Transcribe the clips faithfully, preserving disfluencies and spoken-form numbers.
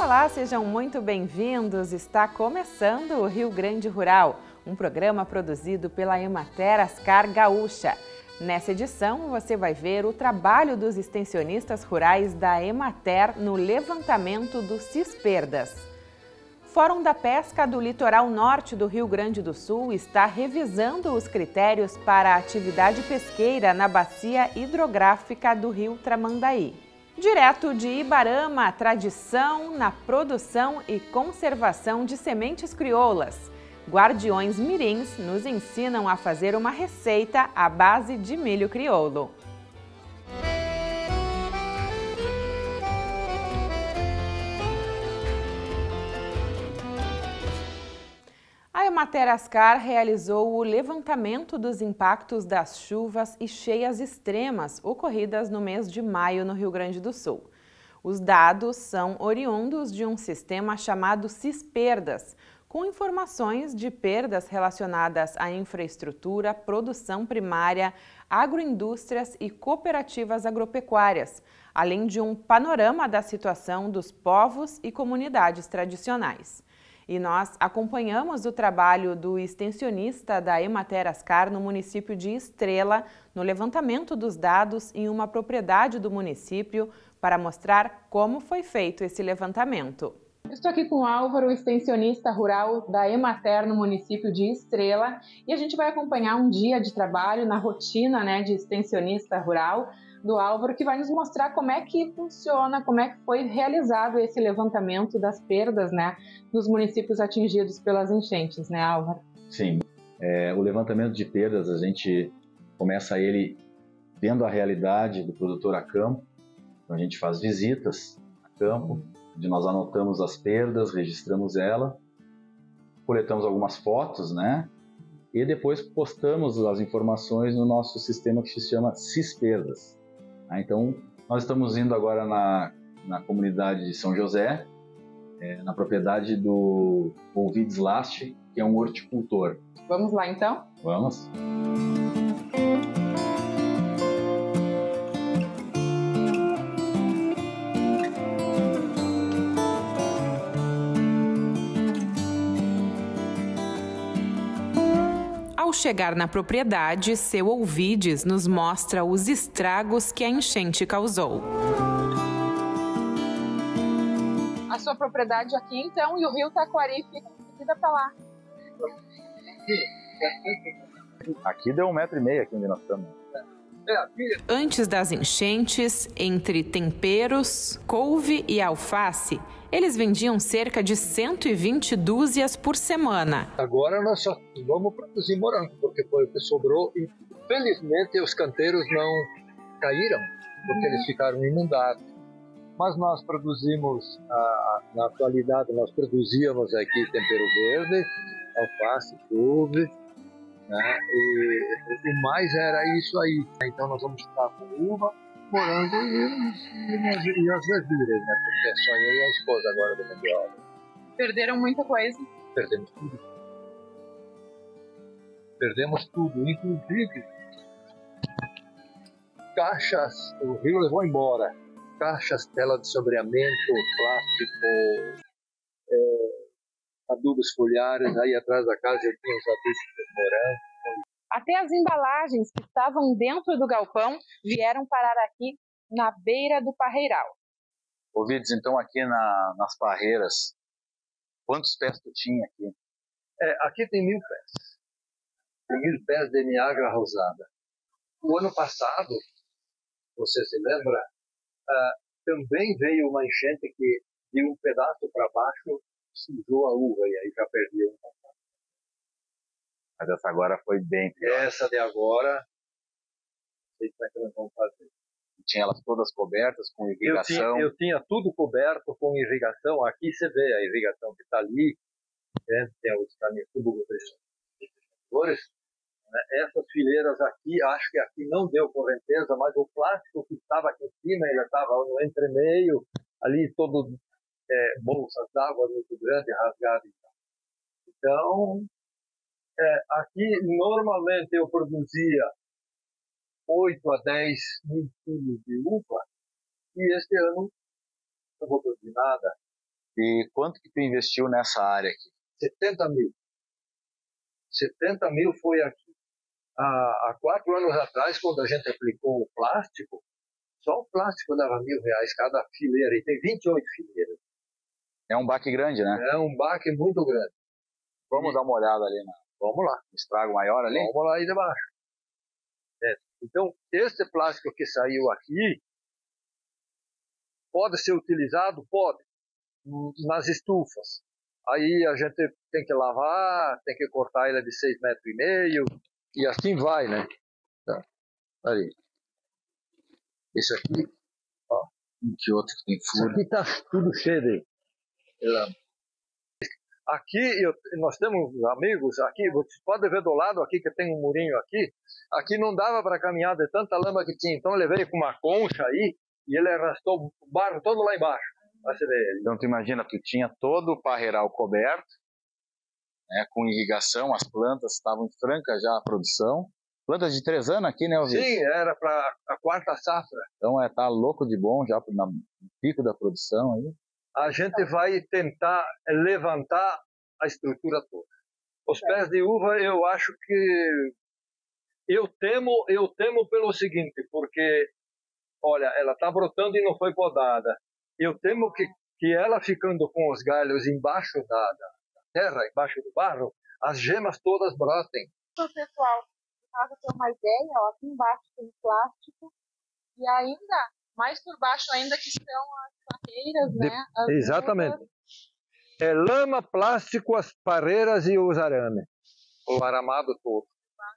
Olá, sejam muito bem-vindos. Está começando o Rio Grande Rural, um programa produzido pela Emater Ascar Gaúcha. Nessa edição, você vai ver o trabalho dos extensionistas rurais da Emater no levantamento do Cisperdas. Fórum da Pesca do Litoral Norte do Rio Grande do Sul está revisando os critérios para a atividade pesqueira na bacia hidrográfica do Rio Tramandaí. Direto de Ibarama, tradição na produção e conservação de sementes crioulas. Guardiões mirins nos ensinam a fazer uma receita à base de milho crioulo. A Emater Ascar realizou o levantamento dos impactos das chuvas e cheias extremas ocorridas no mês de maio no Rio Grande do Sul. Os dados são oriundos de um sistema chamado Cisperdas, com informações de perdas relacionadas à infraestrutura, produção primária, agroindústrias e cooperativas agropecuárias, além de um panorama da situação dos povos e comunidades tradicionais. E nós acompanhamos o trabalho do extensionista da Emater Ascar no município de Estrela, no levantamento dos dados em uma propriedade do município, para mostrar como foi feito esse levantamento. Estou aqui com o Álvaro, extensionista rural da Emater no município de Estrela, e a gente vai acompanhar um dia de trabalho na rotina, né, de extensionista rural do Álvaro, que vai nos mostrar como é que funciona, como é que foi realizado esse levantamento das perdas, né, nos municípios atingidos pelas enchentes, né, Álvaro? Sim, é, o levantamento de perdas, a gente começa ele vendo a realidade do produtor a campo. Então a gente faz visitas a campo, onde nós anotamos as perdas, registramos ela, coletamos algumas fotos, né, e depois postamos as informações no nosso sistema que se chama Cisperdas. Então, nós estamos indo agora na, na comunidade de São José, é, na propriedade do Olvides Last, que é um horticultor. Vamos lá, então? Vamos. Ao chegar na propriedade, seu Olvides nos mostra os estragos que a enchente causou. A sua propriedade aqui, então, e o rio Taquari fica seguida para lá. Aqui deu um metro e meio aqui onde nós estamos. Antes das enchentes, entre temperos, couve e alface, eles vendiam cerca de cento e vinte dúzias por semana. Agora nós só vamos produzir morango, porque foi o que sobrou e felizmente os canteiros não caíram, porque eles ficaram inundados. Mas nós produzimos, a, na atualidade nós produzíamos aqui tempero verde, alface, couve, né? E o mais era isso aí. Então nós vamos ficar com uva, morango e, e, e as verduras, né? Porque é só eu e a esposa agora do Mundial. Perderam muita coisa? Perdemos tudo. Perdemos tudo, inclusive caixas, o rio levou embora. Caixas, tela de sombreamento, plástico, é, adubos foliares, aí atrás da casa eu tinha os adubos de morango. Até as embalagens que estavam dentro do galpão vieram parar aqui na beira do parreiral. Olvides, então aqui na, nas parreiras, quantos pés tu tinha aqui? É, aqui tem mil pés. Tem mil pés de Niágara rosada. O ano passado, você se lembra, uh, também veio uma enchente que de um pedaço para baixo sujou a uva e aí já perdi um pouco. Mas essa agora foi bem pior. Essa de agora, não sei como é que nós vamos fazer. Tinha elas todas cobertas com irrigação? Eu tinha, eu tinha tudo coberto com irrigação. Aqui você vê a irrigação que está ali, né? Tem os caminhos tubulores. Né? Essas fileiras aqui, acho que aqui não deu correnteza, mas o plástico que estava aqui em cima, ele estava no entremeio, ali todo é, bolsas d'água muito grande, rasgado. Então, é, aqui normalmente eu produzia oito a dez mil quilos de uva, e este ano não vou produzir nada. E quanto que tu investiu nessa área aqui? setenta mil. setenta mil foi aqui. Há, há quatro anos atrás, quando a gente aplicou o plástico, só o plástico dava mil reais cada fileira, e tem vinte e oito fileiras. É um baque grande, né? É um baque muito grande. Vamos e... dar uma olhada ali, né? Vamos lá. Um estrago maior ali? Vamos lá aí debaixo. É. Então, este plástico que saiu aqui, pode ser utilizado? Pode. Nas estufas. Aí a gente tem que lavar, tem que cortar ele de seis metros e meio, e assim vai, né? Tá. Aí. Esse aqui, ó. Que outro que tem furo? Aqui tá tudo cheio de lama. Aqui eu, nós temos amigos, aqui, você pode ver do lado aqui que tem um murinho aqui, aqui não dava para caminhar de tanta lama que tinha, então eu levei com uma concha aí e ele arrastou o barro todo lá embaixo. Você vê. Então tu imagina, tu tinha todo o parreiral coberto, né, com irrigação, as plantas estavam francas já a produção, plantas de três anos aqui, né, Ovidio? Sim, era para a quarta safra. Então é, tá louco de bom já no pico da produção aí. A gente vai tentar levantar a estrutura toda. Os pés de uva, eu acho que eu temo, eu temo pelo seguinte, porque olha, ela está brotando e não foi podada. Eu temo que que ela ficando com os galhos embaixo da, da terra, embaixo do barro, as gemas todas brotem. Então, pessoal, para ter uma ideia, ó, aqui embaixo tem plástico e ainda mais por baixo ainda que estão as parreiras, De, né? As exatamente. uvas. É lama, plástico, as parreiras e os arames. O aramado todo.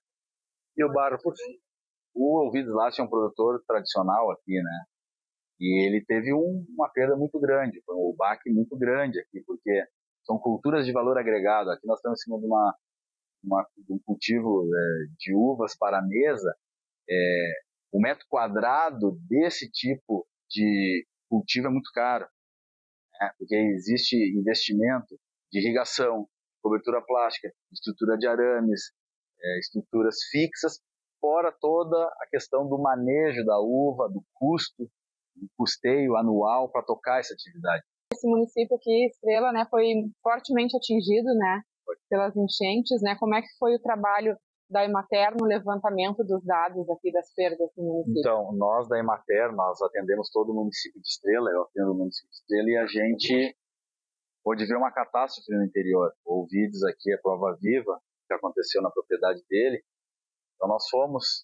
E o barro por cima. O Ovidio Slast é um produtor tradicional aqui, né? E ele teve um, uma perda muito grande, foi um baque muito grande aqui, porque são culturas de valor agregado. Aqui nós estamos em cima de, uma, uma, de um cultivo é, de uvas para a mesa. É, o metro quadrado desse tipo de cultivo é muito caro, né? Porque existe investimento de irrigação, cobertura plástica, estrutura de arames, é, estruturas fixas, fora toda a questão do manejo da uva, do custo, do custeio anual para tocar essa atividade. Esse município aqui, Estrela, né, foi fortemente atingido, né, pelas enchentes, né? Como é que foi o trabalho da Emater no levantamento dos dados aqui das perdas do município? Então, nós da Emater, nós atendemos todo o município de Estrela, eu atendo o município de Estrela, e a gente pôde ver uma catástrofe no interior. O Ovidio aqui é prova viva que aconteceu na propriedade dele. Então nós fomos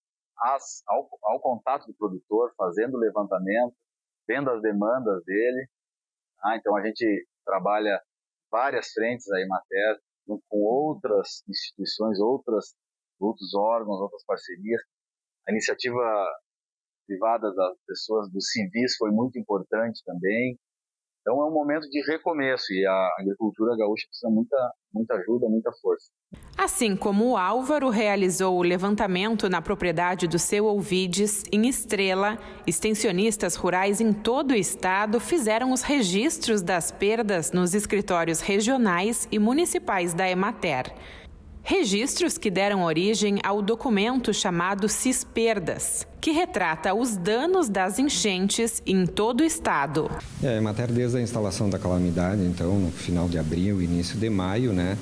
as, ao, ao contato do produtor, fazendo o levantamento, vendo as demandas dele. Ah, então a gente trabalha várias frentes da Emater, junto com outras instituições, outras, outros órgãos, outras parcerias. A iniciativa privada das pessoas, dos civis, foi muito importante também. Então é um momento de recomeço e a agricultura gaúcha precisa muita, muita ajuda, muita força. Assim como o Álvaro realizou o levantamento na propriedade do seu Ovidio, em Estrela, extensionistas rurais em todo o estado fizeram os registros das perdas nos escritórios regionais e municipais da Emater. Registros que deram origem ao documento chamado CISPerdas, que retrata os danos das enchentes em todo o estado. É, a Emater, desde a instalação da calamidade, então, no final de abril, início de maio, né,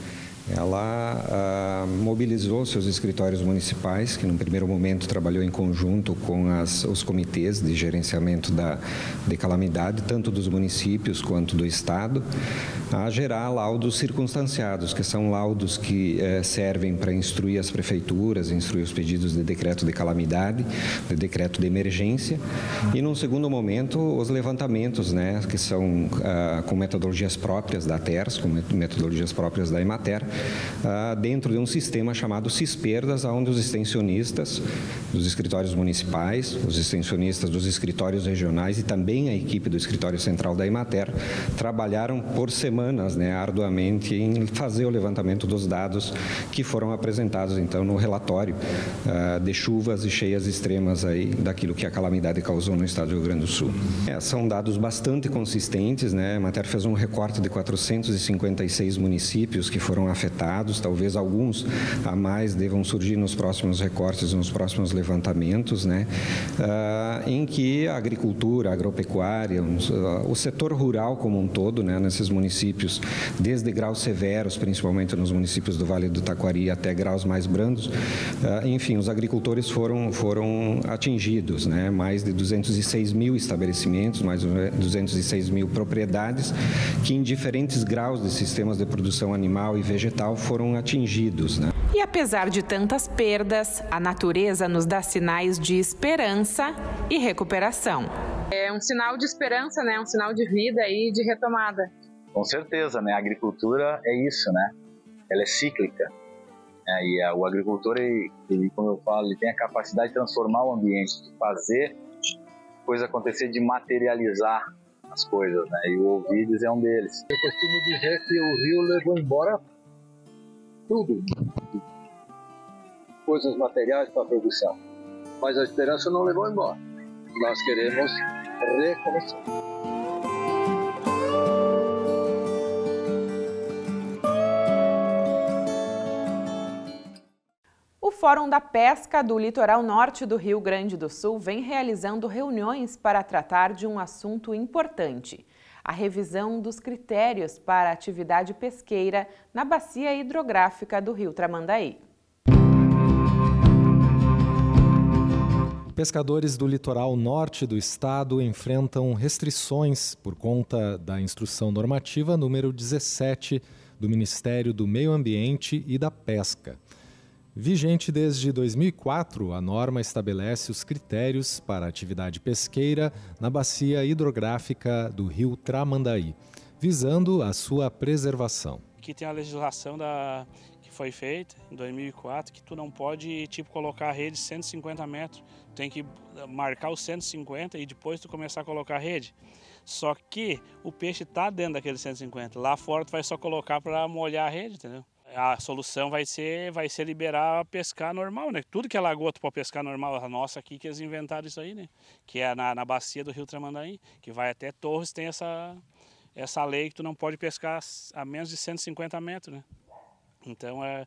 ela ah, mobilizou seus escritórios municipais, que no primeiro momento trabalhou em conjunto com as, os comitês de gerenciamento da, de calamidade, tanto dos municípios quanto do estado, a gerar laudos circunstanciados, que são laudos que eh, servem para instruir as prefeituras, instruir os pedidos de decreto de calamidade, de decreto de emergência, e num segundo momento os levantamentos, né, que são ah, com metodologias próprias da TERS, com metodologias próprias da Emater, Uh, dentro de um sistema chamado CISPerdas, onde os extensionistas dos escritórios municipais, os extensionistas dos escritórios regionais e também a equipe do escritório central da Emater trabalharam por semanas, né, arduamente em fazer o levantamento dos dados que foram apresentados então no relatório uh, de chuvas e cheias extremas aí daquilo que a calamidade causou no estado do Rio Grande do Sul. É, são dados bastante consistentes, né? A Emater fez um recorte de quatrocentos e cinquenta e seis municípios que foram afetados afetados, talvez alguns a mais devam surgir nos próximos recortes, nos próximos levantamentos, né? Uh, em que a agricultura, a agropecuária, o setor rural como um todo, né, nesses municípios, desde graus severos, principalmente nos municípios do Vale do Taquari, até graus mais brandos, uh, enfim, os agricultores foram, foram atingidos, né? Mais de duzentos e seis mil estabelecimentos, mais de duzentos e seis mil propriedades, que em diferentes graus de sistemas de produção animal e vegetal foram atingidos, né? E apesar de tantas perdas, a natureza nos dá sinais de esperança e recuperação. É um sinal de esperança, né? Um sinal de vida e de retomada. Com certeza, né? A agricultura é isso, né? Ela é cíclica. É, e a, o agricultor, ele, ele, como eu falo, ele tem a capacidade de transformar o ambiente, de fazer coisa acontecer, de materializar as coisas, né? E o Ovidius é um deles. Eu costumo dizer que o rio levou embora tudo, coisas materiais para a produção, mas a esperança não levou embora. Nós queremos recomeçar. O Fórum da Pesca do Litoral Norte do Rio Grande do Sul vem realizando reuniões para tratar de um assunto importante: a revisão dos critérios para a atividade pesqueira na bacia hidrográfica do Rio Tramandaí. Pescadores do litoral norte do estado enfrentam restrições por conta da Instrução Normativa número dezessete do Ministério do Meio Ambiente e da Pesca. Vigente desde dois mil e quatro, a norma estabelece os critérios para a atividade pesqueira na bacia hidrográfica do Rio Tramandaí, visando a sua preservação. Aqui tem a legislação da, que foi feita em dois mil e quatro, que tu não pode tipo, colocar a rede cento e cinquenta metros, tem que marcar os cento e cinquenta e depois tu começar a colocar a rede. Só que o peixe está dentro daquele cento e cinquenta, lá fora tu vai só colocar para molhar a rede, entendeu? A solução vai ser, vai ser liberar a pescar normal, né? Tudo que é lagoa tu pode pescar normal, a nossa aqui que eles inventaram isso aí, né? Que é na, na bacia do Rio Tramandaí, que vai até Torres, tem essa, essa lei que tu não pode pescar a menos de cento e cinquenta metros, né? Então, é,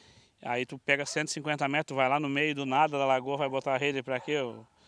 aí tu pega cento e cinquenta metros, tu vai lá no meio do nada da lagoa, vai botar a rede para quê?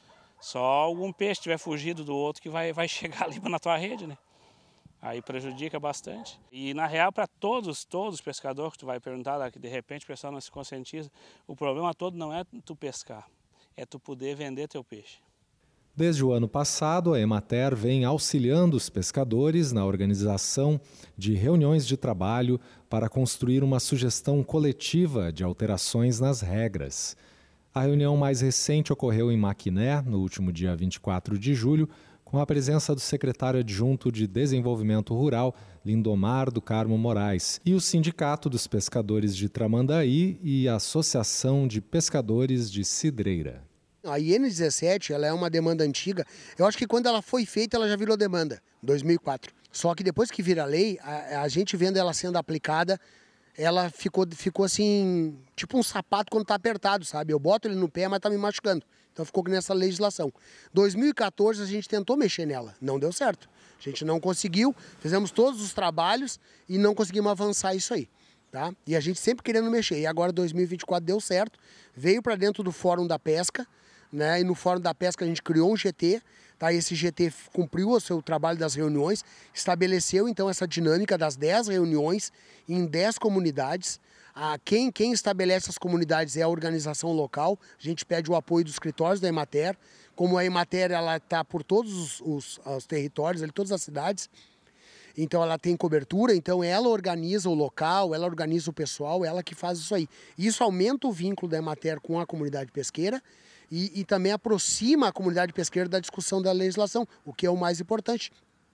Só algum peixe tiver fugido do outro que vai, vai chegar ali na tua rede, né? Aí prejudica bastante. E na real, para todos, todos os pescadores que tu vai perguntar, que de repente o pessoal não se conscientiza, o problema todo não é tu pescar, é tu poder vender teu peixe. Desde o ano passado, a Emater vem auxiliando os pescadores na organização de reuniões de trabalho para construir uma sugestão coletiva de alterações nas regras. A reunião mais recente ocorreu em Maquiné, no último dia vinte e quatro de julho, com a presença do secretário adjunto de Desenvolvimento Rural, Lindomar do Carmo Moraes, e o Sindicato dos Pescadores de Tramandaí e a Associação de Pescadores de Cidreira. A I N dezessete ela é uma demanda antiga. Eu acho que quando ela foi feita, ela já virou demanda, em dois mil e quatro. Só que depois que vira lei, a, a gente vendo ela sendo aplicada, ela ficou, ficou assim, tipo um sapato quando está apertado, sabe? Eu boto ele no pé, mas está me machucando. Então ficou nessa legislação. dois mil e quatorze a gente tentou mexer nela, não deu certo. A gente não conseguiu, fizemos todos os trabalhos e não conseguimos avançar isso aí. Tá? E a gente sempre querendo mexer. E agora dois mil e vinte e quatro deu certo, veio para dentro do Fórum da Pesca, né? E no Fórum da Pesca a gente criou um G T, tá? Esse G T cumpriu o seu trabalho das reuniões, estabeleceu então essa dinâmica das dez reuniões em dez comunidades. Ah, quem, quem estabelece as comunidades é a organização local. A gente pede o apoio dos escritórios da Emater. Como a Emater está por todos os, os, os territórios, ali, todas as cidades, então ela tem cobertura, então ela organiza o local, ela organiza o pessoal, ela que faz isso aí. Isso aumenta o vínculo da Emater com a comunidade pesqueira e, e também aproxima a comunidade pesqueira da discussão da legislação, o que é o mais importante.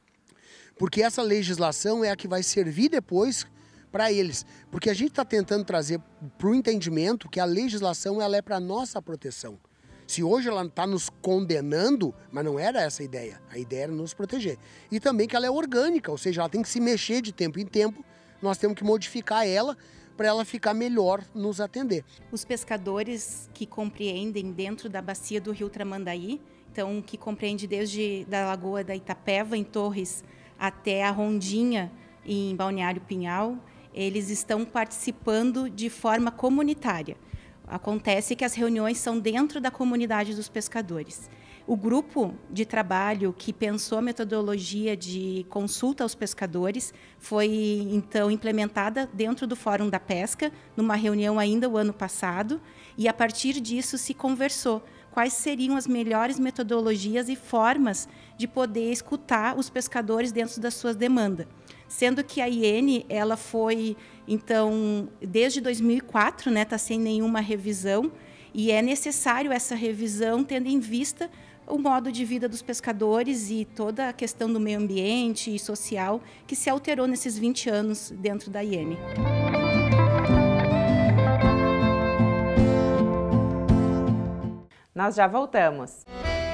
Porque essa legislação é a que vai servir depois para eles, porque a gente está tentando trazer para o entendimento que a legislação ela é para nossa proteção. Se hoje ela está nos condenando, mas não era essa a ideia, a ideia era nos proteger. E também que ela é orgânica, ou seja, ela tem que se mexer de tempo em tempo, nós temos que modificar ela para ela ficar melhor nos atender. Os pescadores que compreendem dentro da bacia do Rio Tramandaí, então que compreende desde da Lagoa da Itapeva, em Torres, até a Rondinha, em Balneário Pinhal, eles estão participando de forma comunitária. Acontece que as reuniões são dentro da comunidade dos pescadores. O grupo de trabalho que pensou a metodologia de consulta aos pescadores foi, então, implementada dentro do Fórum da Pesca, numa reunião ainda o ano passado, e a partir disso se conversou quais seriam as melhores metodologias e formas de poder escutar os pescadores dentro das suas demandas. Sendo que a I N, ela foi, então, desde dois mil e quatro, né, está sem nenhuma revisão, e é necessário essa revisão tendo em vista o modo de vida dos pescadores e toda a questão do meio ambiente e social que se alterou nesses vinte anos dentro da I N. Nós já voltamos.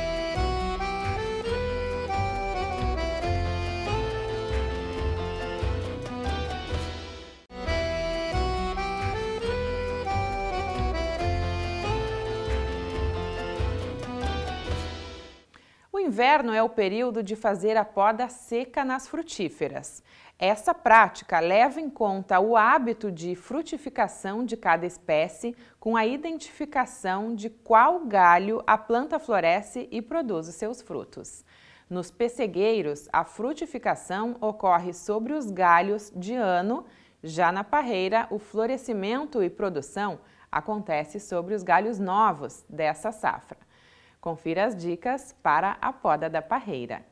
O inverno é o período de fazer a poda seca nas frutíferas. Essa prática leva em conta o hábito de frutificação de cada espécie, com a identificação de qual galho a planta floresce e produz os seus frutos. Nos pessegueiros, a frutificação ocorre sobre os galhos de ano, já na parreira, o florescimento e produção acontece sobre os galhos novos dessa safra. Confira as dicas para a poda da parreira.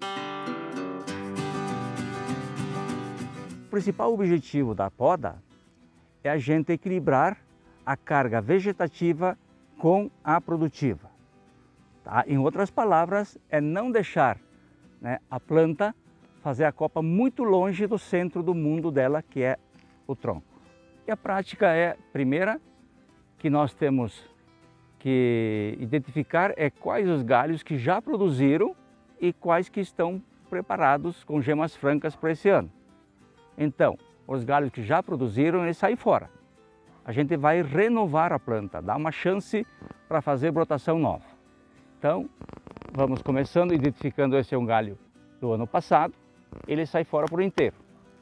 O principal objetivo da poda é a gente equilibrar a carga vegetativa com a produtiva. Tá? Em outras palavras, é não deixar, né, a planta fazer a copa muito longe do centro do mundo dela, que é o tronco. E a prática é, primeira, que nós temos que identificar é quais os galhos que já produziram e quais que estão preparados com gemas francas para esse ano. Então, os galhos que já produziram, eles saem fora. A gente vai renovar a planta, dar uma chance para fazer brotação nova. Então, vamos começando identificando esse é um galho do ano passado, ele sai fora por inteiro.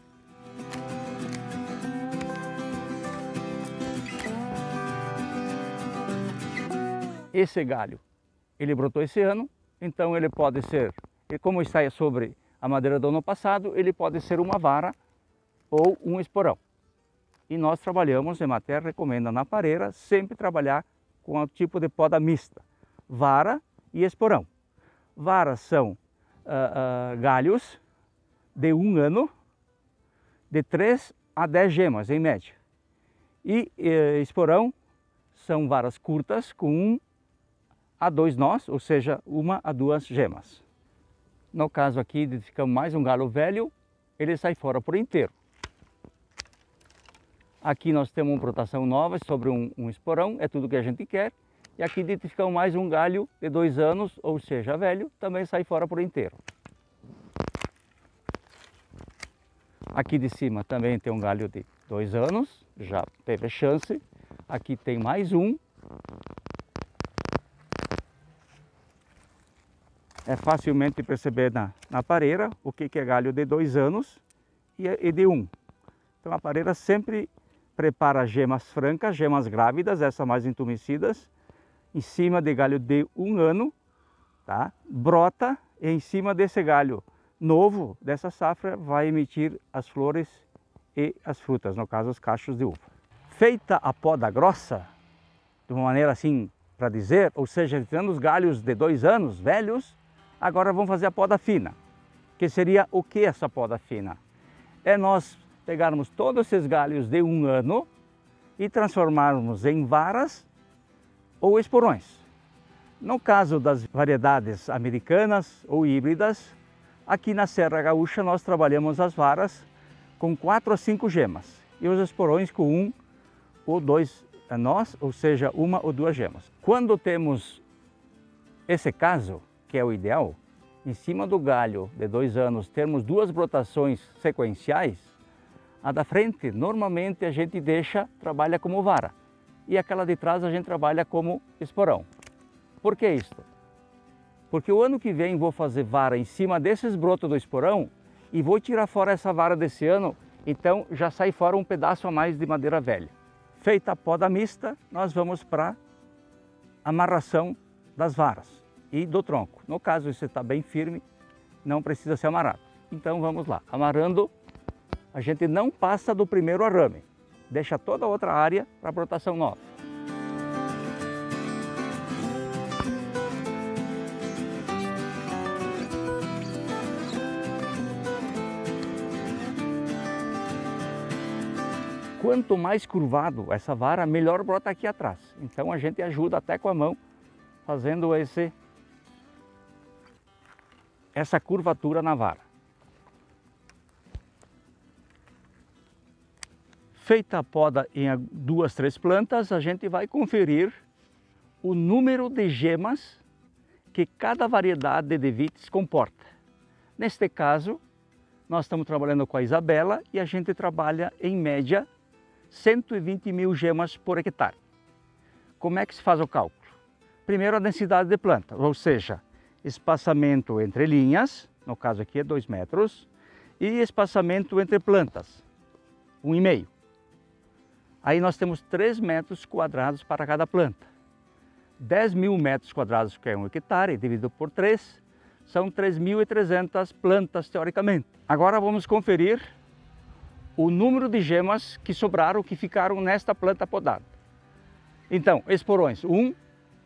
Esse galho, ele brotou esse ano, então ele pode ser, como está sobre a madeira do ano passado, ele pode ser uma vara ou um esporão. E nós trabalhamos, a Emater recomenda na pareira, sempre trabalhar com o tipo de poda mista, vara e esporão. Varas são uh, uh, galhos de um ano, de três a dez gemas em média. E uh, esporão são varas curtas com um a dois nós, ou seja, uma a duas gemas. No caso aqui, identificamos mais um galho velho, ele sai fora por inteiro. Aqui nós temos uma brotação nova sobre um, um esporão, é tudo que a gente quer. E aqui identificamos mais um galho de dois anos, ou seja, velho, também sai fora por inteiro. Aqui de cima também tem um galho de dois anos, já teve chance. Aqui tem mais um. É facilmente perceber na, na pareira o que, que é galho de dois anos e, e de um. Então a pareira sempre prepara gemas francas, gemas grávidas, essas mais entumecidas, em cima de galho de um ano, tá? Brota e em cima desse galho novo, dessa safra, vai emitir as flores e as frutas, no caso os cachos de uva. Feita a poda grossa, de uma maneira assim para dizer, ou seja, tirando os galhos de dois anos, velhos, agora vamos fazer a poda fina. Que seria o que essa poda fina? É nós pegarmos todos esses galhos de um ano e transformarmos em varas ou esporões. No caso das variedades americanas ou híbridas, aqui na Serra Gaúcha nós trabalhamos as varas com quatro a cinco gemas e os esporões com um ou dois nós, ou seja, uma ou duas gemas. Quando temos esse caso, que é o ideal, em cima do galho de dois anos termos duas brotações sequenciais, a da frente normalmente a gente deixa, trabalha como vara e aquela de trás a gente trabalha como esporão. Por que isso? Porque o ano que vem vou fazer vara em cima desses brotos do esporão e vou tirar fora essa vara desse ano Então já sai fora um pedaço a mais de madeira velha. Feita a poda mista, nós vamos para a amarração das varas e do tronco. No caso, isso está bem firme, não precisa ser amarrado. Então vamos lá, amarrando, a gente não passa do primeiro arame, deixa toda a outra área para a brotação nova. Quanto mais curvado essa vara, melhor brota aqui atrás. Então a gente ajuda até com a mão, fazendo esse, essa curvatura na vara. Feita a poda em duas, três plantas, a gente vai conferir o número de gemas que cada variedade de vites comporta. Neste caso, nós estamos trabalhando com a Isabela e a gente trabalha em média cento e vinte mil gemas por hectare. Como é que se faz o cálculo? Primeiro a densidade de planta, ou seja, espaçamento entre linhas, no caso aqui é dois metros, e espaçamento entre plantas, um e meio. Aí nós temos três metros quadrados para cada planta. dez mil metros quadrados, que é um hectare, dividido por três, são três mil e trezentas plantas teoricamente. Agora vamos conferir o número de gemas que sobraram, que ficaram nesta planta podada. Então, esporões, um,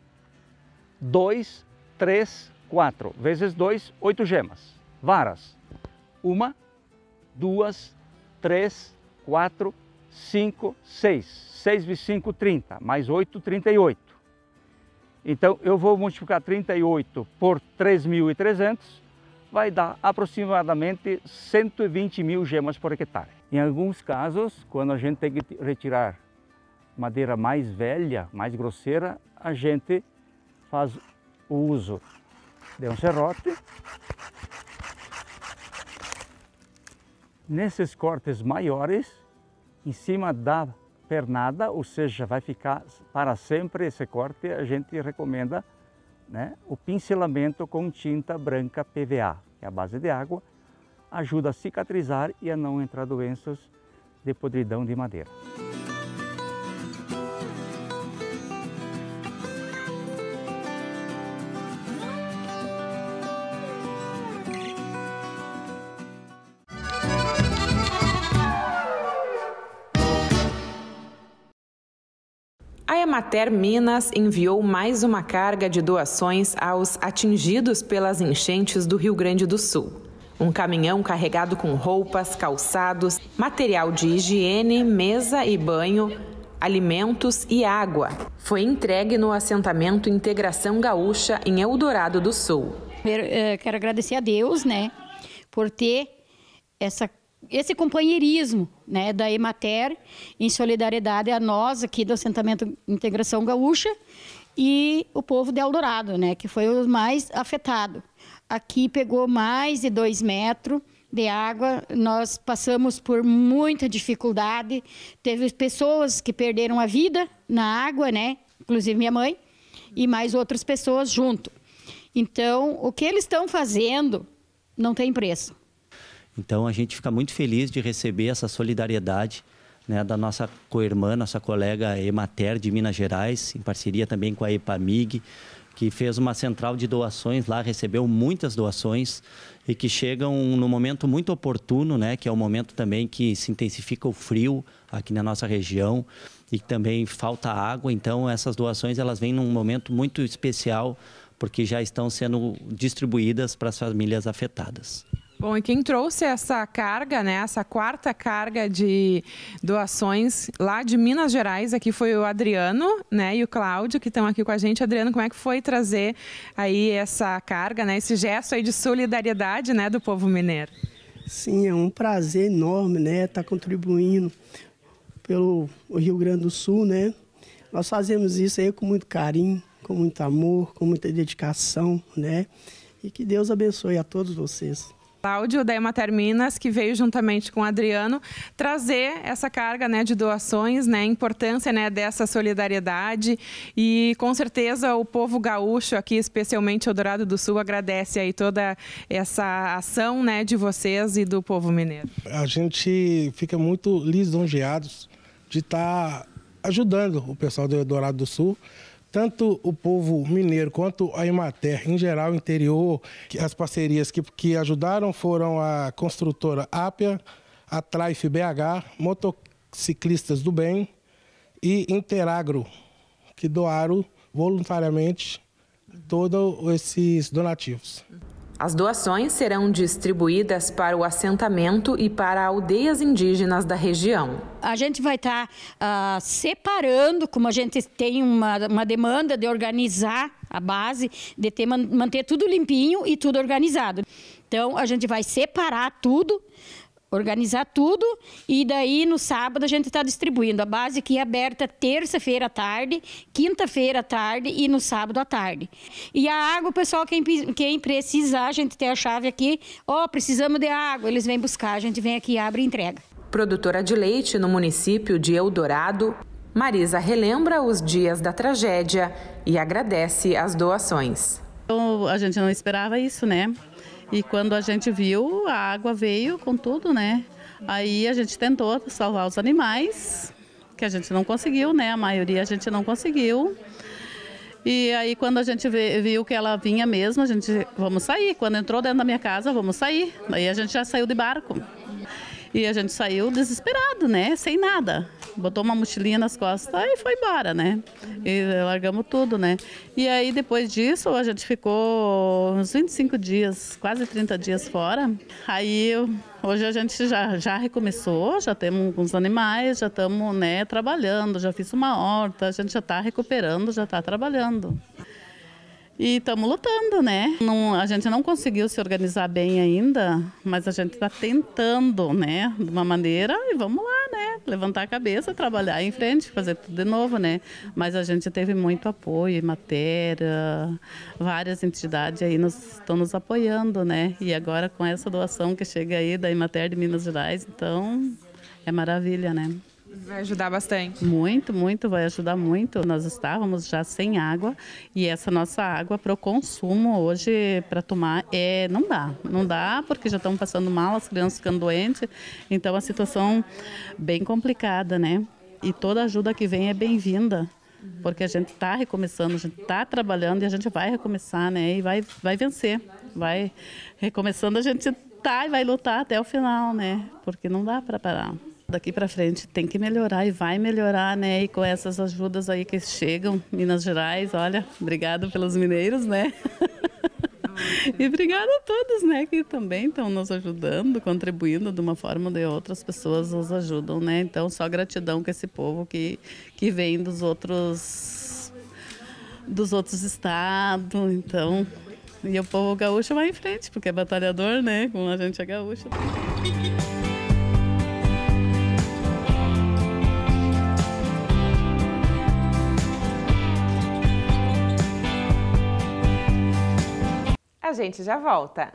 dois, três, quatro, vezes dois, oito gemas. Varas, uma, duas, três, quatro, cinco, seis. seis vezes cinco, trinta, mais oito, trinta e oito. Então, eu vou multiplicar trinta e oito por três mil e trezentos, vai dar aproximadamente cento e vinte mil gemas por hectare. Em alguns casos, quando a gente tem que retirar madeira mais velha, mais grosseira, a gente faz o uso de um serrote. Nesses cortes maiores, em cima da pernada, ou seja, vai ficar para sempre esse corte, a gente recomenda, né, o pincelamento com tinta branca P V A, que é a base de água, ajuda a cicatrizar e a não entrar doenças de podridão de madeira. A Emater Minas enviou mais uma carga de doações aos atingidos pelas enchentes do Rio Grande do Sul. Um caminhão carregado com roupas, calçados, material de higiene, mesa e banho, alimentos e água foi entregue no assentamento Integração Gaúcha em Eldorado do Sul. Eu quero agradecer a Deus, né, por ter essa esse companheirismo, né, da Emater em solidariedade a nós aqui do assentamento Integração Gaúcha e o povo de Eldorado, né, que foi o mais afetado. Aqui pegou mais de dois metros de água, nós passamos por muita dificuldade, teve pessoas que perderam a vida na água, né, inclusive minha mãe, e mais outras pessoas junto. Então, o que eles estão fazendo não tem preço. Então, a gente fica muito feliz de receber essa solidariedade, né, da nossa co-irmã, nossa colega Emater de Minas Gerais, em parceria também com a EPAMIG, que fez uma central de doações lá, recebeu muitas doações e que chegam no momento muito oportuno, né, que é o momento também que se intensifica o frio aqui na nossa região e que também falta água. Então, essas doações elas vêm num momento muito especial, porque já estão sendo distribuídas para as famílias afetadas. Bom, e quem trouxe essa carga, né, essa quarta carga de doações lá de Minas Gerais, aqui foi o Adriano, né, e o Cláudio, que estão aqui com a gente. Adriano, como é que foi trazer aí essa carga, né, esse gesto aí de solidariedade, né, do povo mineiro? Sim, é um prazer enorme, né, estar contribuindo pelo Rio Grande do Sul, né. Nós fazemos isso aí com muito carinho, com muito amor, com muita dedicação, né, e que Deus abençoe a todos vocês. Cláudio, da Emater Minas, que veio juntamente com o Adriano trazer essa carga, né, de doações, né, a importância, né, dessa solidariedade, e com certeza o povo gaúcho aqui, especialmente Eldorado do Sul, agradece aí toda essa ação, né, de vocês e do povo mineiro. A gente fica muito lisonjeados de estar ajudando o pessoal do Eldorado do Sul, tanto o povo mineiro quanto a Emater, em geral, interior. As parcerias que, que ajudaram foram a construtora Ápia, a Traif B H, Motociclistas do Bem e Interagro, que doaram voluntariamente todos esses donativos. As doações serão distribuídas para o assentamento e para aldeias indígenas da região. A gente vai estar tá, uh, separando, como a gente tem uma, uma demanda de organizar a base, de ter, manter tudo limpinho e tudo organizado. Então, a gente vai separar tudo, organizar tudo, e daí no sábado a gente está distribuindo. A base aqui é aberta terça-feira à tarde, quinta-feira à tarde e no sábado à tarde. E a água, o pessoal, quem, quem precisar, a gente tem a chave aqui, ó, oh, precisamos de água, eles vêm buscar, a gente vem aqui, abre e entrega. Produtora de leite no município de Eldorado, Marisa relembra os dias da tragédia e agradece as doações. Então, a gente não esperava isso, né? E quando a gente viu, a água veio com tudo, né? Aí a gente tentou salvar os animais, que a gente não conseguiu, né? A maioria a gente não conseguiu. E aí quando a gente viu que ela vinha mesmo, a gente, vamos sair. Quando entrou dentro da minha casa, vamos sair. Aí a gente já saiu de barco. E a gente saiu desesperado, né? Sem nada. Botou uma mochilinha nas costas e foi embora, né? E largamos tudo, né? E aí, depois disso, a gente ficou uns vinte e cinco dias, quase trinta dias fora. Aí, hoje a gente já, já recomeçou, já temos uns animais, já estamos, né, trabalhando, já fiz uma horta, a gente já está recuperando, já está trabalhando. E estamos lutando, né? Não, a gente não conseguiu se organizar bem ainda, mas a gente está tentando, né? De uma maneira, e vamos lá, né? Levantar a cabeça, trabalhar em frente, fazer tudo de novo, né? Mas a gente teve muito apoio, matéria, várias entidades aí nos, estão nos apoiando, né? E agora com essa doação que chega aí da Emater de Minas Gerais, então é maravilha, né? Vai ajudar bastante. Muito, muito, vai ajudar muito. Nós estávamos já sem água e essa nossa água para o consumo hoje, para tomar, é, não dá. Não dá porque já estamos passando mal, as crianças ficando doentes. Então, a situação bem complicada, né? E toda ajuda que vem é bem-vinda, porque a gente está recomeçando, a gente está trabalhando e a gente vai recomeçar, né? E vai, vai vencer. Vai recomeçando, a gente tá e vai lutar até o final, né? Porque não dá para parar. Daqui para frente tem que melhorar e vai melhorar, né? E com essas ajudas aí que chegam, Minas Gerais, olha, obrigado pelos mineiros, né? E obrigado a todos, né, que também estão nos ajudando, contribuindo de uma forma ou de outra, as pessoas nos ajudam, né? Então, só gratidão com esse povo que, que vem dos outros, dos outros estados, então... E o povo gaúcho vai em frente, porque é batalhador, né? Como a gente é gaúcho. A gente já volta.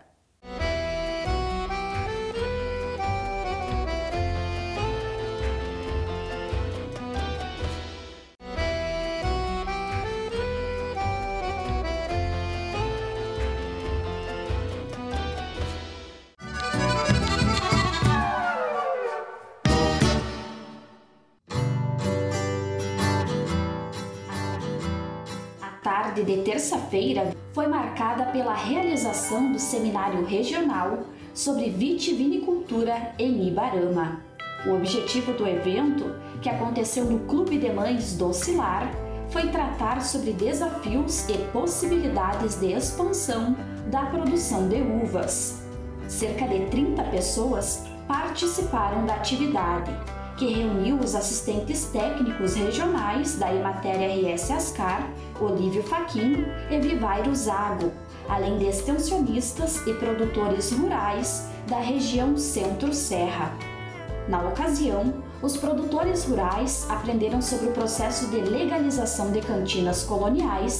Tarde de terça-feira foi marcada pela realização do seminário regional sobre vitivinicultura em Ibarama. O objetivo do evento, que aconteceu no Clube de Mães do Cilar, foi tratar sobre desafios e possibilidades de expansão da produção de uvas. Cerca de trinta pessoas participaram da atividade, que reuniu os assistentes técnicos regionais da Emater R S Ascar, Olívio Faquinho e Vivairo Zago, além de extensionistas e produtores rurais da região Centro-Serra. Na ocasião, os produtores rurais aprenderam sobre o processo de legalização de cantinas coloniais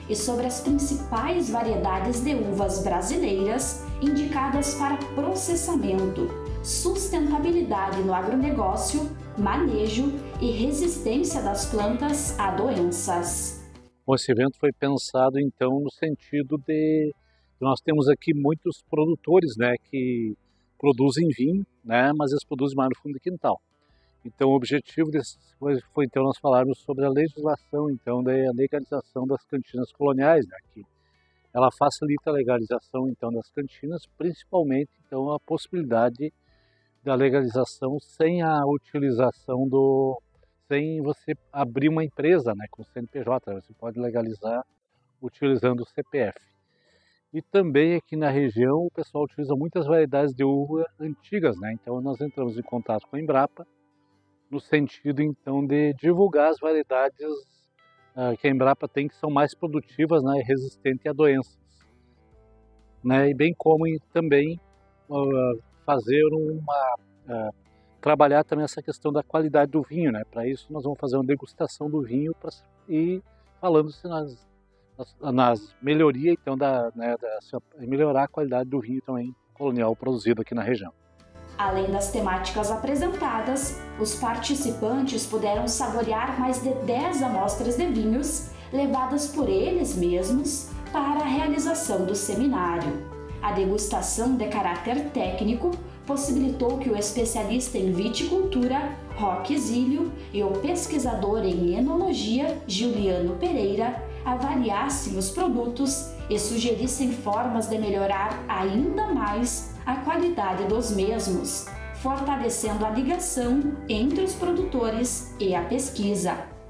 e sobre as principais variedades de uvas brasileiras indicadas para processamento, sustentabilidade no agronegócio, manejo e resistência das plantas a doenças. Esse evento foi pensado então no sentido de nós temos aqui muitos produtores, né, que produzem vinho, né, mas eles produzem mais no fundo do quintal. Então o objetivo desse foi, foi então nós falarmos sobre a legislação então da legalização das cantinas coloniais, né, que ela facilita a legalização então das cantinas, principalmente então a possibilidade da legalização sem a utilização do sem você abrir uma empresa, né, com C N P J, você pode legalizar utilizando o C P F. E também aqui na região o pessoal utiliza muitas variedades de uva antigas, né? Então nós entramos em contato com a Embrapa no sentido então de divulgar as variedades uh, que a Embrapa tem que são mais produtivas, né, e resistentes a doenças, né? E bem como e também uh, fazer uma uh, trabalhar também essa questão da qualidade do vinho, né? Para isso nós vamos fazer uma degustação do vinho pra, e falando-se nas Nas, nas melhoria então da, né, da melhorar a qualidade do vinho também colonial produzido aqui na região. Além das temáticas apresentadas, os participantes puderam saborear mais de dez amostras de vinhos levadas por eles mesmos para a realização do seminário. A degustação de caráter técnico possibilitou que o especialista em viticultura, Roque Zílio, e o pesquisador em enologia, Juliano Pereira, avaliassem os produtos e sugerissem formas de melhorar ainda mais a qualidade dos mesmos, fortalecendo a ligação entre os produtores e a pesquisa.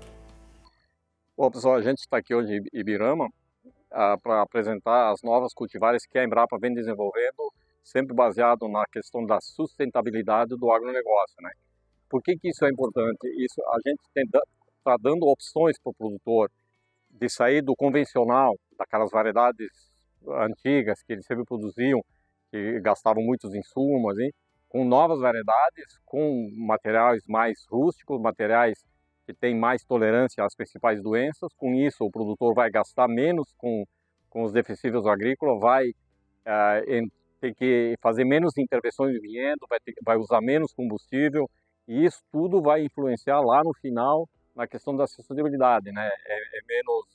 Bom, pessoal, a gente está aqui hoje em Ibirama ah, para apresentar as novas cultivares que a Embrapa vem desenvolvendo, sempre baseado na questão da sustentabilidade do agronegócio, né? Por que que isso é importante? Isso, a gente está dando opções para o produtor de sair do convencional, daquelas variedades antigas que eles sempre produziam, que gastavam muitos insumos, hein? Com novas variedades, com materiais mais rústicos, materiais que têm mais tolerância às principais doenças. Com isso, o produtor vai gastar menos com, com os defensivos agrícolas, vai uh, em, ter que fazer menos intervenções de vinhedo, vai, ter, vai usar menos combustível, e isso tudo vai influenciar lá no final na questão da sustentabilidade, né? É, é menos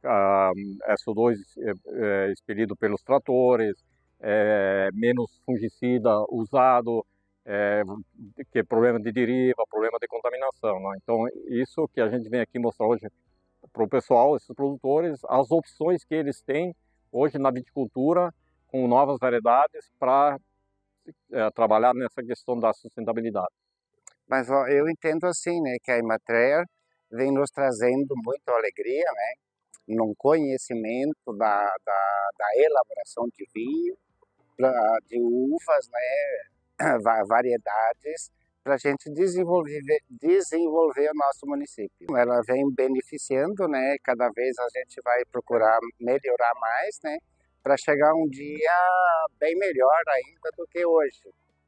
uh, S O dois é, é, expelido pelos tratores, é, menos fungicida usado, é, que é problema de deriva, problema de contaminação, né? Então, isso que a gente vem aqui mostrar hoje para o pessoal, esses produtores, as opções que eles têm hoje na viticultura com novas variedades para é, trabalhar nessa questão da sustentabilidade. Mas ó, eu entendo assim, né, que a Emater vem nos trazendo muita alegria, né, num conhecimento da, da, da elaboração de vinho, de uvas, né, variedades, para a gente desenvolver, desenvolver o nosso município. Ela vem beneficiando, né, cada vez a gente vai procurar melhorar mais, né, para chegar um dia bem melhor ainda do que hoje.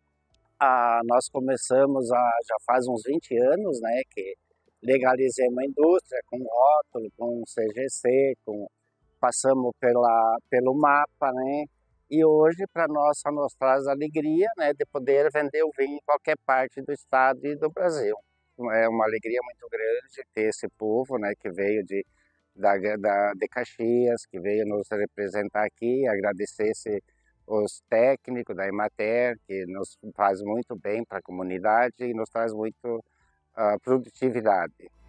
Ah, nós começamos a, já faz uns vinte anos, né, que legalizamos a indústria com rótulo, com C G C, com, passamos pela, pelo mapa, né, e hoje para nós só nos traz alegria, né, de poder vender o vinho em qualquer parte do estado e do Brasil. É uma alegria muito grande ter esse povo, né, que veio de, da, da, de Caxias, que veio nos representar aqui, agradecer esse os técnicos da Emater, que nos faz muito bem para a comunidade e nos traz muito uh, produtividade.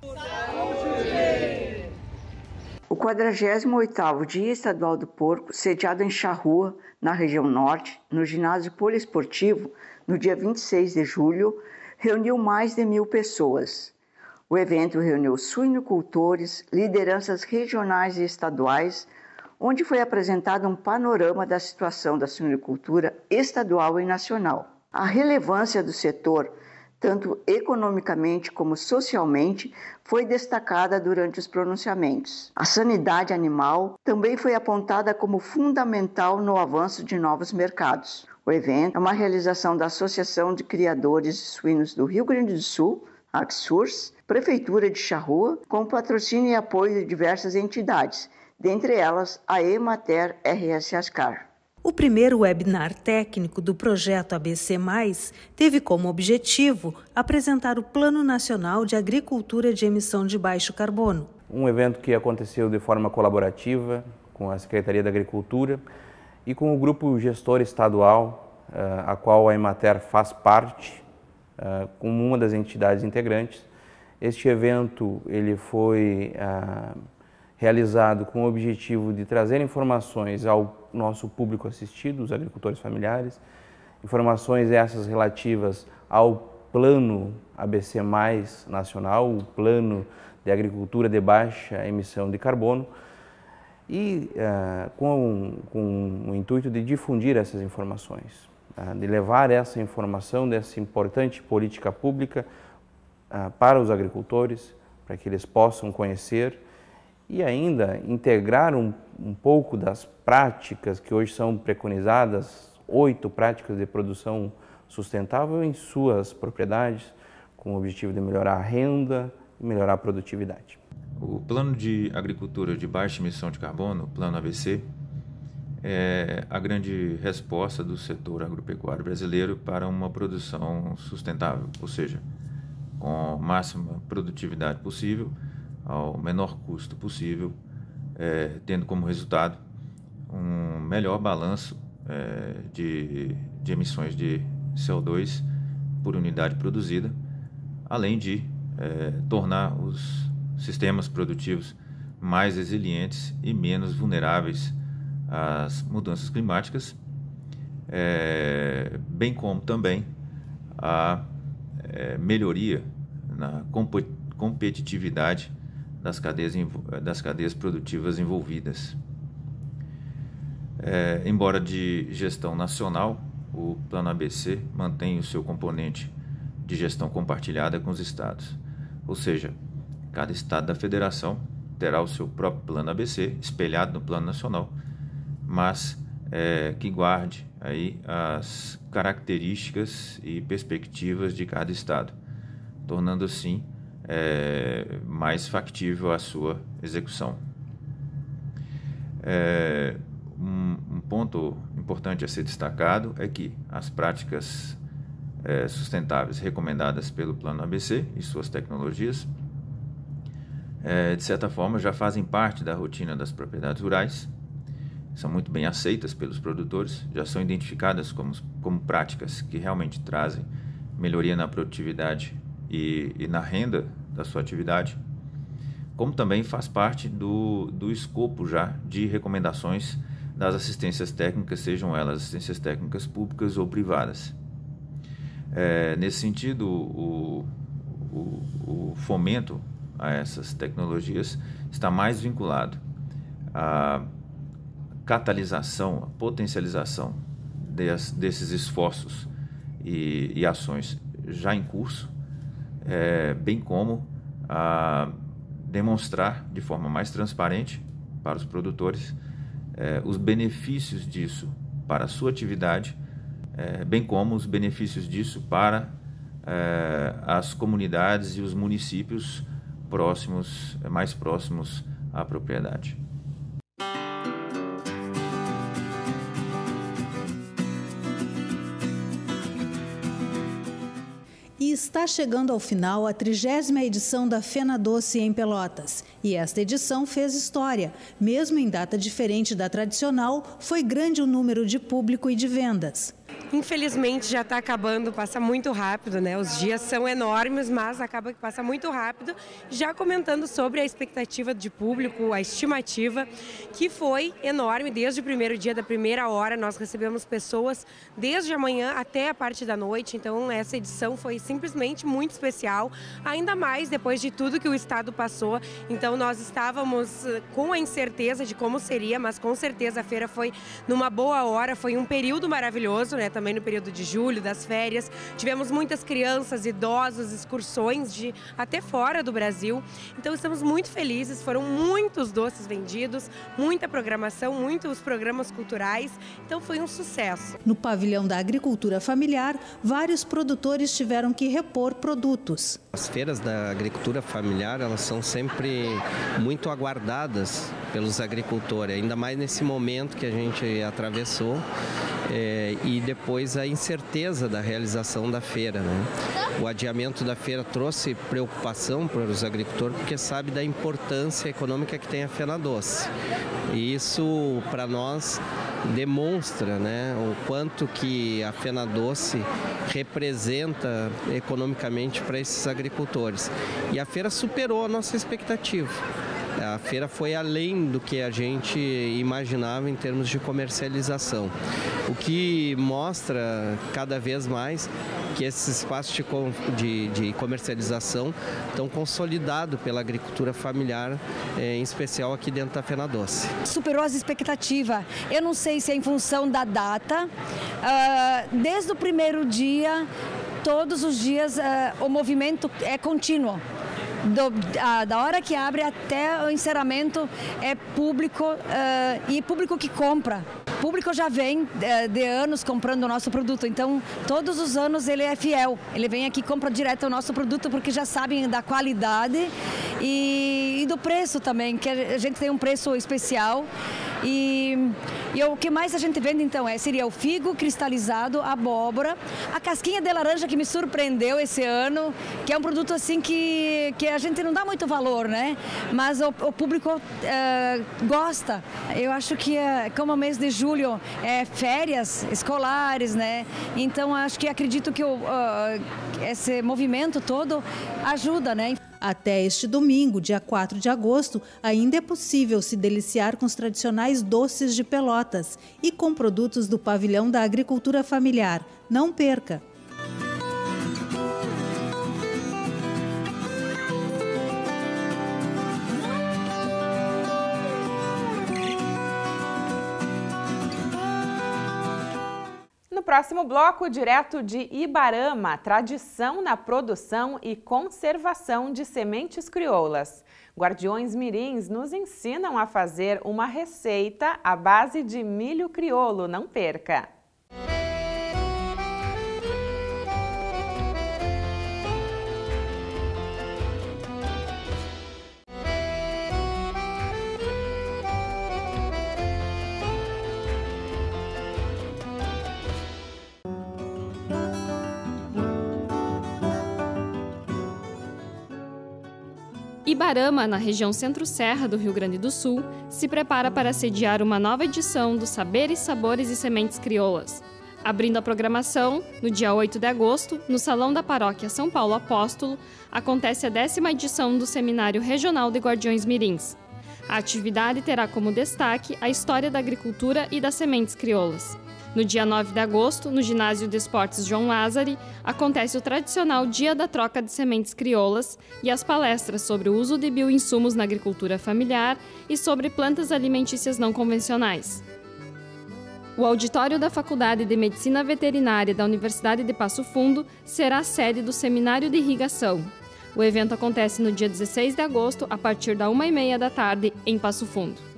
O quadragésimo oitavo Dia Estadual do Porco, sediado em Charrua, na região norte, no ginásio poliesportivo, no dia vinte e seis de julho, reuniu mais de mil pessoas. O evento reuniu suinocultores, lideranças regionais e estaduais, onde foi apresentado um panorama da situação da suinocultura estadual e nacional. A relevância do setor, tanto economicamente como socialmente, foi destacada durante os pronunciamentos. A sanidade animal também foi apontada como fundamental no avanço de novos mercados. O evento é uma realização da Associação de Criadores de Suínos do Rio Grande do Sul, AXSURS, Prefeitura de Charrua, com patrocínio e apoio de diversas entidades, dentre elas a Emater R S Ascar. O primeiro webinar técnico do projeto A B C mais, teve como objetivo apresentar o Plano Nacional de Agricultura de Emissão de Baixo Carbono. Um evento que aconteceu de forma colaborativa com a Secretaria da Agricultura e com o grupo gestor estadual, a qual a Emater faz parte, como uma das entidades integrantes. Este evento ele foi realizado com o objetivo de trazer informações ao nosso público assistido, os agricultores familiares, informações essas relativas ao Plano A B C mais nacional, o Plano de Agricultura de Baixa Emissão de Carbono, e uh, com, com o intuito de difundir essas informações, uh, de levar essa informação dessa importante política pública uh, para os agricultores, para que eles possam conhecer e ainda integrar um, um pouco das práticas que hoje são preconizadas, oito práticas de produção sustentável em suas propriedades, com o objetivo de melhorar a renda e melhorar a produtividade. O Plano de Agricultura de Baixa Emissão de Carbono, o Plano A B C, é a grande resposta do setor agropecuário brasileiro para uma produção sustentável, ou seja, com a máxima produtividade possível, ao menor custo possível, é, tendo como resultado um melhor balanço é, de, de emissões de C O dois por unidade produzida, além de é, tornar os sistemas produtivos mais resilientes e menos vulneráveis às mudanças climáticas, é, bem como também a é, melhoria na competitividade das cadeias, das cadeias produtivas envolvidas. É, embora de gestão nacional, o Plano A B C mantém o seu componente de gestão compartilhada com os estados, ou seja, cada estado da federação terá o seu próprio Plano A B C, espelhado no Plano Nacional, mas é, que guarde aí as características e perspectivas de cada estado, tornando assim é, mais factível a sua execução. É, um, um ponto importante a ser destacado é que as práticas é, sustentáveis recomendadas pelo Plano A B C e suas tecnologias, é, de certa forma, já fazem parte da rotina das propriedades rurais, são muito bem aceitas pelos produtores, já são identificadas como, como práticas que realmente trazem melhoria na produtividade e, e na renda da sua atividade, como também faz parte do, do escopo já de recomendações das assistências técnicas, sejam elas assistências técnicas públicas ou privadas. É, nesse sentido, o, o, o fomento a essas tecnologias está mais vinculado à catalisação, à potencialização des, desses esforços e, e ações já em curso, é, bem como a demonstrar de forma mais transparente para os produtores é, os benefícios disso para a sua atividade, é, bem como os benefícios disso para é, as comunidades e os municípios próximos, mais próximos à propriedade. E está chegando ao final a trigésima edição da Fena Doce em Pelotas. E esta edição fez história. Mesmo em data diferente da tradicional, foi grande o número de público e de vendas. Infelizmente já está acabando, passa muito rápido, né? Os dias são enormes, mas acaba que passa muito rápido. Já comentando sobre a expectativa de público, a estimativa, que foi enorme desde o primeiro dia, da primeira hora. Nós recebemos pessoas desde a manhã até a parte da noite, então essa edição foi simplesmente muito especial, ainda mais depois de tudo que o Estado passou. Então nós estávamos com a incerteza de como seria, mas com certeza a feira foi numa boa hora, foi um período maravilhoso, né? Também no período de julho, das férias. Tivemos muitas crianças, idosos, excursões de até fora do Brasil. Então estamos muito felizes, foram muitos doces vendidos, muita programação, muitos programas culturais. Então foi um sucesso. No pavilhão da agricultura familiar, vários produtores tiveram que repor produtos. As feiras da agricultura familiar, elas são sempre muito aguardadas pelos agricultores, ainda mais nesse momento que a gente atravessou é, e depois a incerteza da realização da feira, né? O adiamento da feira trouxe preocupação para os agricultores porque sabe da importância econômica que tem a Fenadoce. E isso, para nós, demonstra, né, o quanto que a Fenadoce representa economicamente para esses agricultores. E a feira superou a nossa expectativa. A feira foi além do que a gente imaginava em termos de comercialização, o que mostra cada vez mais que esses espaços de, de, de comercialização estão consolidados pela agricultura familiar, em especial aqui dentro da Fenadoce. Superou as expectativas. Eu não sei se é em função da data. Uh, desde o primeiro dia, todos os dias, uh, o movimento é contínuo. Do, a, da hora que abre até o encerramento é público uh, e público que compra. O público já vem uh, de anos comprando o nosso produto, então todos os anos ele é fiel. Ele vem aqui e compra direto o nosso produto porque já sabem da qualidade e, e do preço também, que a gente tem um preço especial. E, e o que mais a gente vende então é, seria o figo cristalizado, a abóbora, a casquinha de laranja que me surpreendeu esse ano, que é um produto assim que, que a gente não dá muito valor, né? Mas o, o público uh, gosta. Eu acho que uh, como o mês de julho é férias escolares, né? Então acho que acredito que o, uh, esse movimento todo ajuda, né? Até este domingo, dia quatro de agosto, ainda é possível se deliciar com os tradicionais doces de Pelotas e com produtos do pavilhão da agricultura familiar. Não perca! No próximo bloco, direto de Ibarama, tradição na produção e conservação de sementes crioulas. Guardiões Mirins nos ensinam a fazer uma receita à base de milho crioulo. Não perca! Ibarama, na região Centro-Serra do Rio Grande do Sul, se prepara para sediar uma nova edição do Saberes, Sabores e Sementes Crioulas. Abrindo a programação, no dia oito de agosto, no Salão da Paróquia São Paulo Apóstolo, acontece a décima edição do Seminário Regional de Guardiões Mirins. A atividade terá como destaque a história da agricultura e das sementes crioulas. No dia nove de agosto, no Ginásio de Esportes João Lázari, acontece o tradicional Dia da Troca de Sementes Crioulas e as palestras sobre o uso de bioinsumos na agricultura familiar e sobre plantas alimentícias não convencionais. O auditório da Faculdade de Medicina Veterinária da Universidade de Passo Fundo será a sede do Seminário de Irrigação. O evento acontece no dia dezesseis de agosto, a partir da uma e meia da tarde, em Passo Fundo.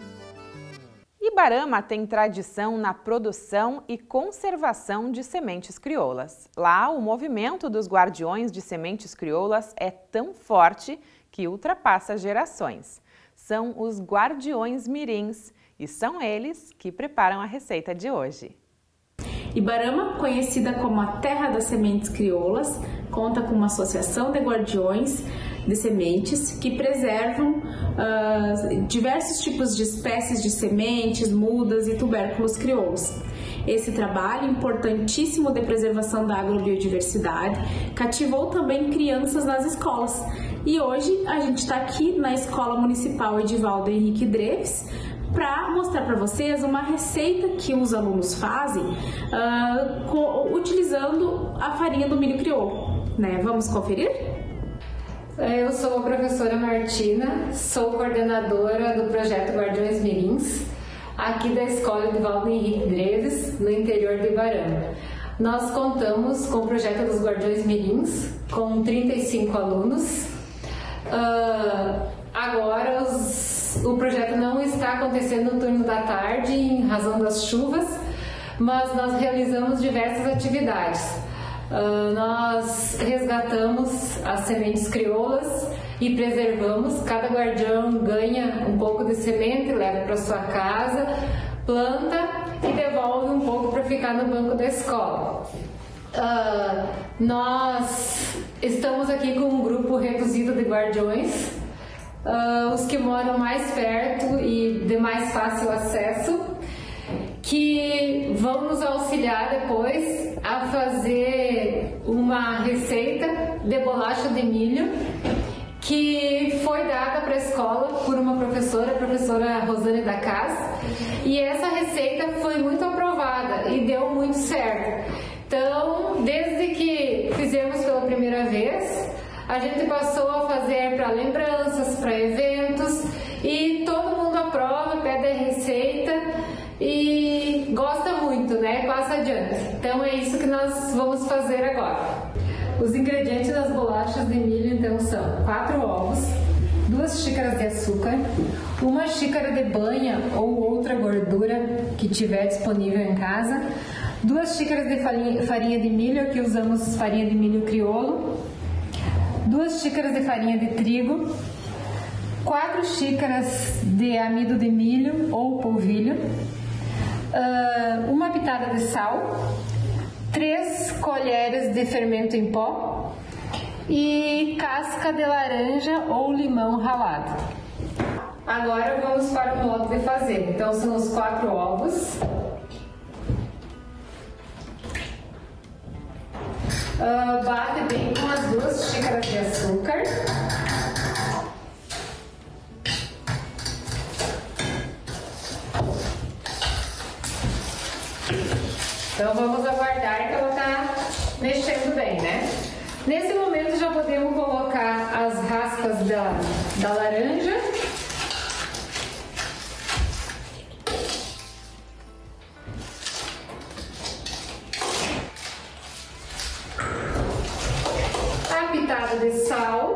Ibarama tem tradição na produção e conservação de sementes crioulas. Lá, o movimento dos guardiões de sementes crioulas é tão forte que ultrapassa gerações. São os Guardiões Mirins e são eles que preparam a receita de hoje. Ibarama, conhecida como a Terra das Sementes Crioulas, conta com uma associação de guardiões de sementes que preservam uh, diversos tipos de espécies de sementes, mudas e tubérculos crioulos. Esse trabalho importantíssimo de preservação da agrobiodiversidade cativou também crianças nas escolas. E hoje a gente está aqui na Escola Municipal Edivaldo Henrique Dreves para mostrar para vocês uma receita que os alunos fazem uh, com, utilizando a farinha do milho crioulo. Né? Vamos conferir? Eu sou a professora Martina, sou coordenadora do projeto Guardiões Mirins, aqui da Escola Edivaldo Henrique Dreves, no interior de Ibarama. Nós contamos com o projeto dos Guardiões Mirins, com trinta e cinco alunos. Uh, agora os, o projeto não está acontecendo no turno da tarde, em razão das chuvas, mas nós realizamos diversas atividades. Uh, nós resgatamos as sementes crioulas e preservamos. Cada guardião ganha um pouco de semente, leva para sua casa, planta e devolve um pouco para ficar no banco da escola. Uh, nós estamos aqui com um grupo reduzido de guardiões, uh, os que moram mais perto e de mais fácil acesso, que vão nos auxiliar depois a fazer uma receita de bolacha de milho que foi dada para a escola por uma professora, a professora Rosane da Cas, e essa receita foi muito aprovada e deu muito certo. Então, desde que fizemos pela primeira vez, a gente passou a fazer para lembranças, para eventos, e todo mundo aprova, pede a receita e gosta muito, né? Passa adiante. Então é isso que nós vamos fazer agora. Os ingredientes das bolachas de milho então são quatro ovos, duas xícaras de açúcar, uma xícara de banha ou outra gordura que tiver disponível em casa, duas xícaras de farinha, farinha de milho, aqui usamos farinha de milho crioulo, duas xícaras de farinha de trigo, quatro xícaras de amido de milho ou polvilho, uma pitada de sal, três colheres de fermento em pó e casca de laranja ou limão ralado. Agora vamos para o modo de fazer. Então são os quatro ovos, uh, bate bem com as duas xícaras de açúcar. Então vamos aguardar que ela está mexendo bem, né? Nesse momento já podemos colocar as raspas da, da laranja. A pitada de sal.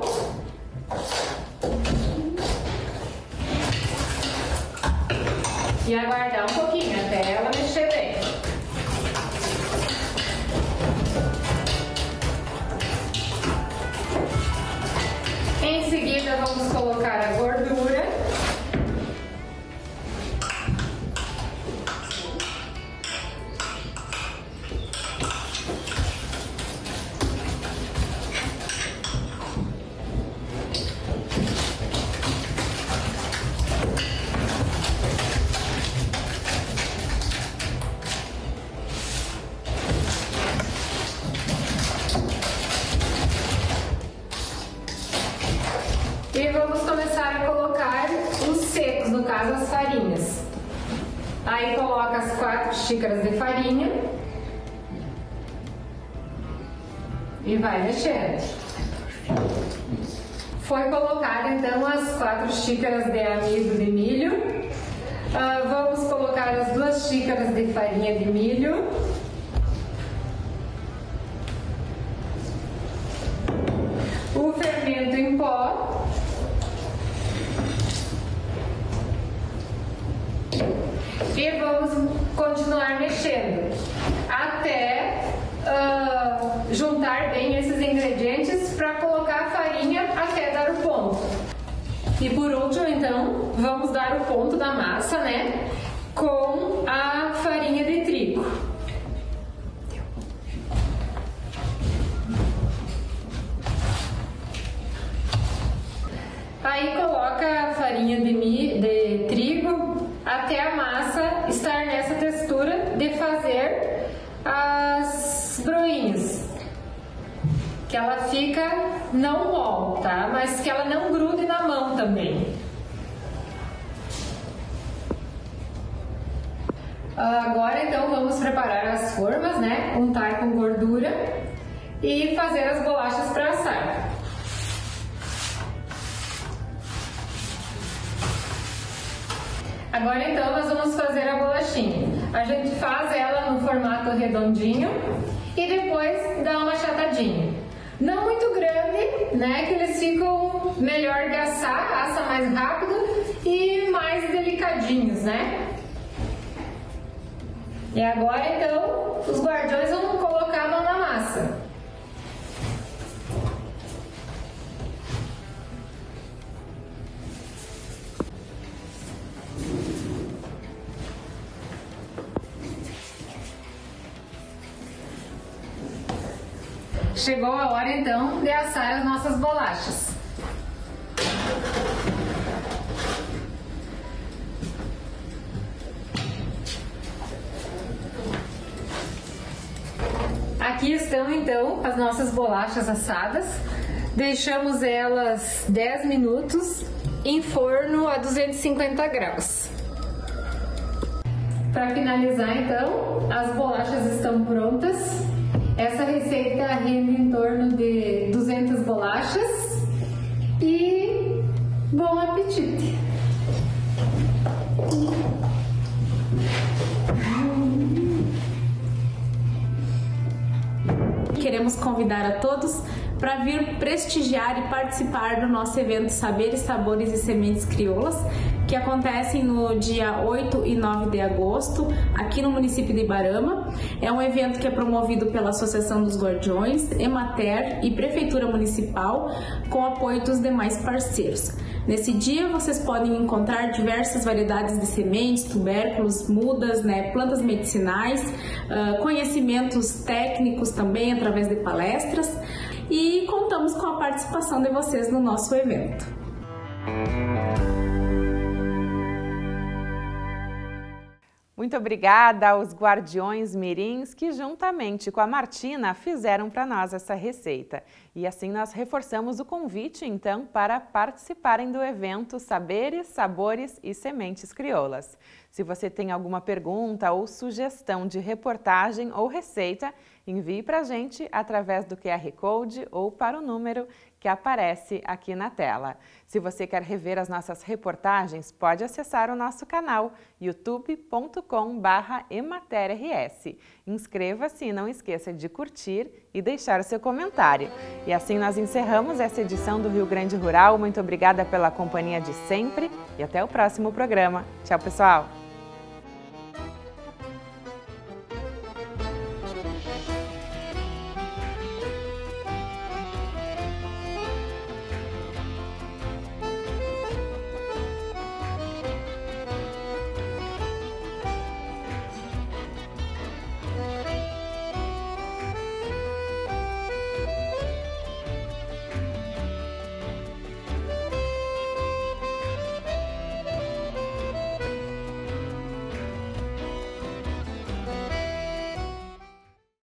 E aguardar um pouquinho até ela mexer bem. Em seguida vamos colocar a gordura. E vamos começar a colocar os secos, no caso as farinhas. Aí coloca as quatro xícaras de farinha e vai mexendo. Foi colocado então as quatro xícaras de amido de milho. Uh, vamos colocar as duas xícaras de farinha de milho. O fermento em pó. E vamos continuar mexendo até uh, juntar bem esses ingredientes para colocar a farinha até dar o ponto. E por último, então, vamos dar o ponto da massa, né, com a farinha de trigo. Aí coloca a farinha de, mi, de trigo até a massa estar nessa textura de fazer as broinhas. Que ela fica não mole, tá? Mas que ela não grude na mão também. Agora então vamos preparar as formas, né? Untar com gordura e fazer as bolachas para assar. Agora então nós vamos fazer a bolachinha. A gente faz ela no formato redondinho e depois dá uma achatadinha. Não muito grande, né, que eles ficam melhor de assar, assa mais rápido e mais delicadinhos, né? E agora, então, os guardiões vão colocar a mão na massa. Chegou a hora, então, de assar as nossas bolachas. Aqui estão, então, as nossas bolachas assadas. Deixamos elas dez minutos em forno a duzentos e cinquenta graus. Para finalizar, então, as bolachas estão prontas. Essa receita rende em torno de duzentas bolachas e bom apetite! Queremos convidar a todos para vir prestigiar e participar do nosso evento Saberes, Sabores e Sementes Crioulas, que acontecem no dia oito e nove de agosto, aqui no município de Ibarama. É um evento que é promovido pela Associação dos Guardiões, Emater e Prefeitura Municipal, com apoio dos demais parceiros. Nesse dia vocês podem encontrar diversas variedades de sementes, tubérculos, mudas, né, plantas medicinais, uh, conhecimentos técnicos também através de palestras, e contamos com a participação de vocês no nosso evento. Muito obrigada aos Guardiões Mirins que, juntamente com a Martina, fizeram para nós essa receita. E assim nós reforçamos o convite, então, para participarem do evento Saberes, Sabores e Sementes Crioulas. Se você tem alguma pergunta ou sugestão de reportagem ou receita, envie para a gente através do Q R Code ou para o número que aparece aqui na tela. Se você quer rever as nossas reportagens, pode acessar o nosso canal youtube ponto com barra emater R S. Inscreva-se e não esqueça de curtir e deixar o seu comentário. E assim nós encerramos essa edição do Rio Grande Rural. Muito obrigada pela companhia de sempre e até o próximo programa. Tchau, pessoal!